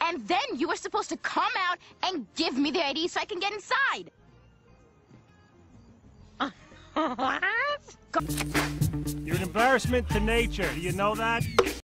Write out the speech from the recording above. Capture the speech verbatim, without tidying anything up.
And then you were supposed to come out and give me the I D so I can get inside. You're an embarrassment to nature. Do you know that?